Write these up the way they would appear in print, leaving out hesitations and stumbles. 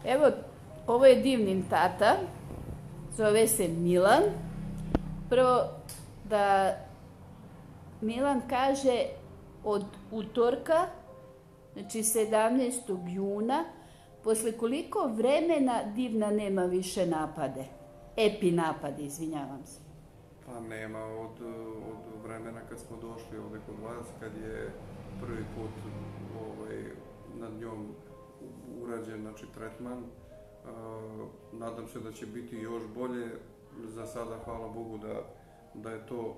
Evo, ovo je divnin tata, zove se Milan. Prvo da Milan kaže od utorka, znači 17. juna, posle koliko vremena divna nema više napade? Epi napade, izvinjavam se. Pa nema od vremena kad smo došli ovdje kod vas, kad je prvi put nad njom urađen, znači, tretman. Nadam se da će biti još bolje. Za sada, hvala Bogu, da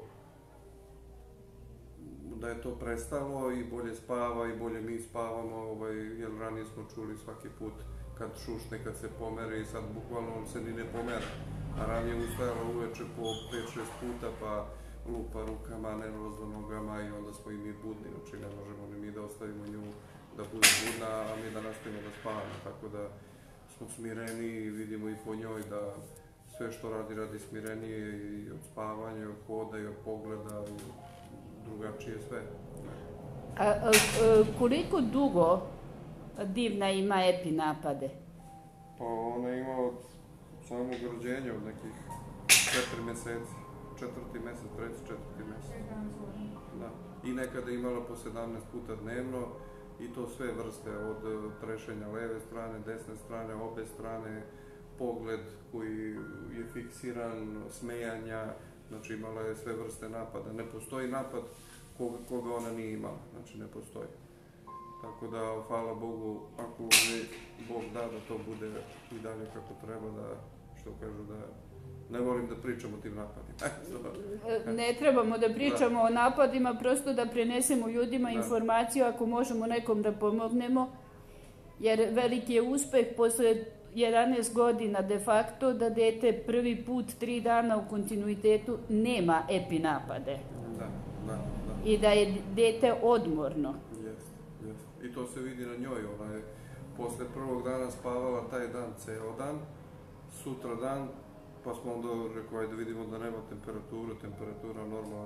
je to prestalo i bolje spava i bolje mi spavamo, jer ranije smo čuli svaki put kad šušne, kad se pomere i sad bukvalno se ni ne pomera. A ranije ustajala uveče po 5-6 puta pa lupa rukama, nervozno nogama i onda smo i mi budni, znači ne možemo ni mi da ostavimo nju da bude budna, a mi da nastavimo da spavamo, tako da smo smireni i vidimo i po njoj da sve što radi smirenije i od spavanja, i od hoda, i od pogleda, i drugačije sve. A koliko dugo divna ima epi napade? Pa ona ima od samog rođenja, od nekih 4 meseci. 4. mesec, 3. 4. mesec. Da. I nekada imala po 17 puta dnevno i to sve vrste, od trešenja leve strane, desne strane, obe strane, pogled koji je fiksiran, smejanja, znači imala je sve vrste napada. Ne postoji napad koga ona nije imala, znači ne postoji. Tako da, hvala Bogu, ako Bog da to bude i dalje kako treba, da, što kažu, da ne volim da pričam o tim napadima. Ne trebamo da pričamo o napadima, prosto da prenesemo ljudima informaciju ako možemo nekom da pomognemo, jer veliki je uspeh posle 11 godina de facto da dete prvi put 3 dana u kontinuitetu nema epi napade. Da. I da je dete odmorno. Jeste. I to se vidi na njoj. Ona je posle prvog dana spavala taj dan ceo dan, sutra dan, pa smo onda rekao da vidimo da nema temperaturu, temperatura normalna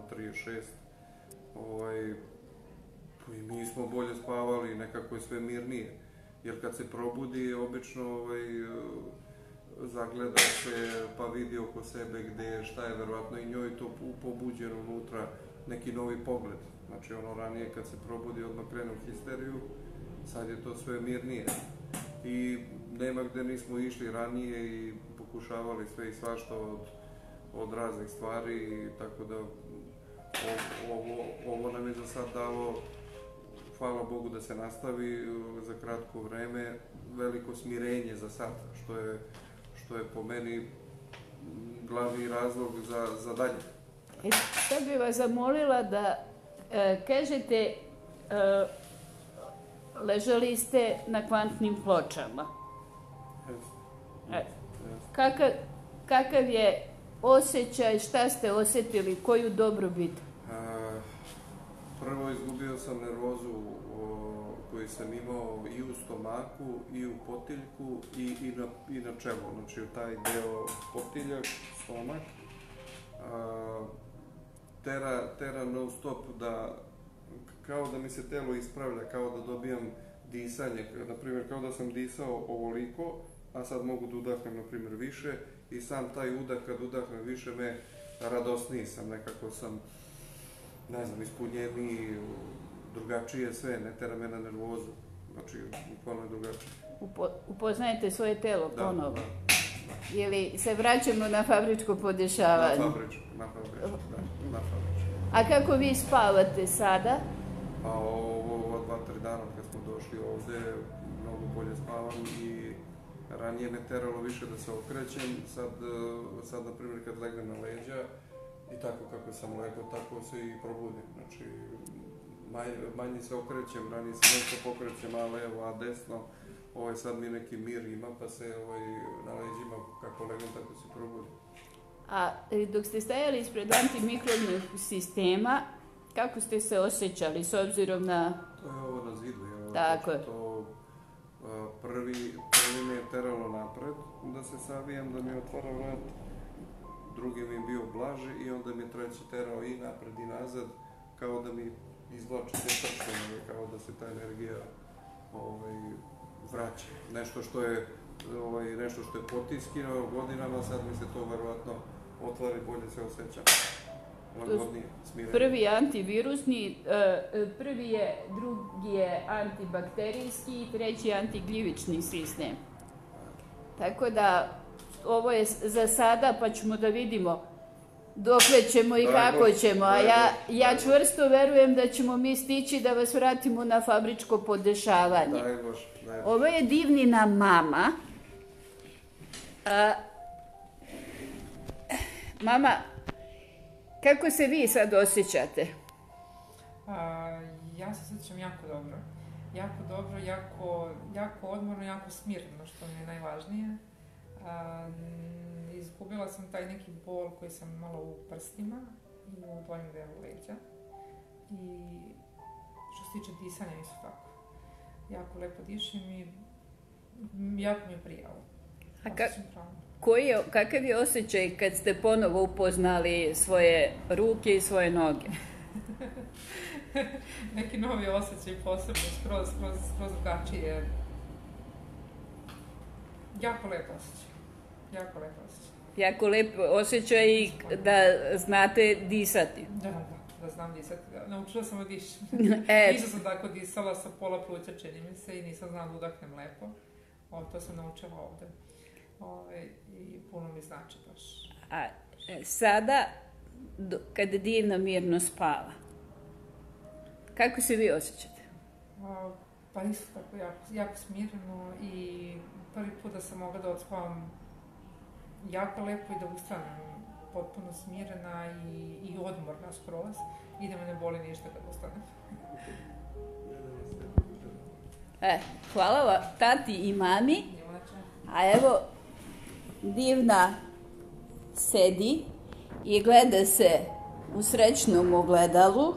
36. I mi smo bolje spavali, nekako je sve mirnije. Jer kad se probudi, obično zagleda se pa vidi oko sebe gde je, šta je, verovatno i njoj to pobuđeno unutra, neki novi pogled. Znači ono ranije kad se probudi odmah krene u histeriju, sad je to sve mirnije. I nema gde nismo išli ranije i pokušavali sve i svašta od raznih stvari, tako da ovo nam je za sad dalo, hvala Bogu, da se nastavi za kratko vreme, veliko smirenje za sad, što je po meni glavni razlog za dalje. Sad bih vas zamolila da kažete, ležali ste na kvantnim pločama. Kakav je osjećaj, šta ste osjetili, koju dobrobit? Prvo izgubio sam nervozu koju sam imao i u stomaku, i u potiljku, i na čelu. Znači u taj deo potiljak, stomak, tera non stop da, kao da mi se telo ispravlja, kao da dobijam disanje, na primjer kao da sam disao ovoliko, a sad mogu da udahnem, na primjer, više, i sam taj udah, kad udahnem više, radosniji sam, nekako sam, ne znam, ispunjeniji, drugačije sve, ne tera me na nervozu, znači, bukvalno je drugačije. Upoznajete svoje telo ponovo? Da. Ili se vraćamo na fabričko podešavanje? Na fabričko. A kako vi spavate sada? Pa ovo 2-3 dana kad smo došli ovde, mnogo bolje spavam i ranije me teralo više da se okrećem, sad na primjer kad legnem na leđa i tako kako sam legao, tako se i probudim. Znači, manje se okrećem, ranije se nešto pokrećem, a levo, a desno. Sad mi neki mir ima, pa se na leđima kako legam, tako se probudim. A dok ste stajali ispred antimikrobnog sistema, kako ste se osjećali s obzirom na... To je ovo na zidu, tako je. Prvi me je teralo napred da se savijem, da mi otvara vrat, drugi mi je bio blaži i onda mi je treći terao i napred i nazad, kao da mi izvlači te prstene, kao da se ta energija vraća. Nešto što je nešto što je potiskino godinama, sad mi se to verovatno otvara i bolje se osjeća. Lagodnije, smireno. Prvi antivirusni, prvi je, drugi je antibakterijski i treći antigljivični sistem. Tako da, ovo je za sada, pa ćemo da vidimo dokle ćemo i kako ćemo. A ja čvrsto verujem da ćemo mi stići da vas vratimo na fabričko podešavanje. Daj Bože. Ovo je Divnina mama. Mama, kako se vi sad osjećate? Ja se osjećam jako dobro. Jako dobro, jako odmorno, jako smirno, što mi je najvažnije. Izgubila sam taj neki bol koji sam imala u prstima i u donjem delu leđa. I što se tiče disanja isto tako. Jako lepo dišem i jako mi je prijalo. Kakav je osjećaj kad ste ponovo upoznali svoje ruke i svoje noge? Neki novi osjećaj, posebno, skroz drugačije. Jako lepo osjećaj. Jako lepo osjećaj i da znate disati. Da znam disati. Naučila sam da dišem. Nisam sam tako disala sa pola pluća, čini mi se, i nisam znala da udahnem lepo. To sam naučila ovde. I puno mi znači baš. A sada, kad Divna mirno spava, kako se vi osjećate? Pa isto tako, jako smireno i prvi put da sam mogla da odspavam jako lepo i da ustanem potpuno smirena i odmorna skroz i da me ne boli ništa kad ustanem. Hvala vam tati i mami. A evo, Divna sedi i gleda se u srećnom ogledalu.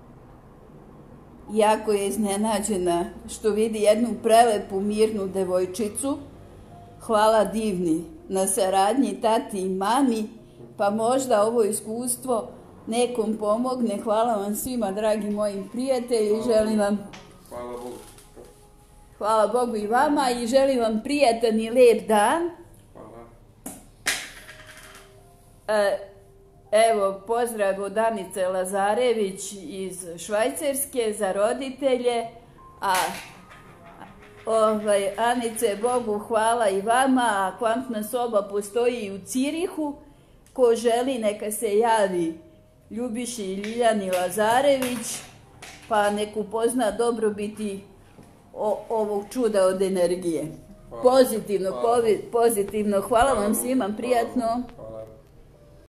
Jako je iznenađena što vidi jednu prelepu, mirnu devojčicu. Hvala Divni na saradnji tati i mami, pa možda ovo iskustvo nekom pomogne. Hvala vam svima, dragi moji prijatelji, želim vam... Hvala Bogu. Hvala Bogu i vama i želim vam prijatan i lep dan. Hvala. Evo, pozdrav od Anice Lazarević iz Švajcarske za roditelje. Anice, Bogu hvala i vama. Kvantna soba postoji i u Cirihu. Ko želi, neka se javi Ljubiši i Ljiljani Lazarević, pa nek upozna dobrobiti ovog čuda od energije. Pozitivno. Hvala vam svima, prijatno.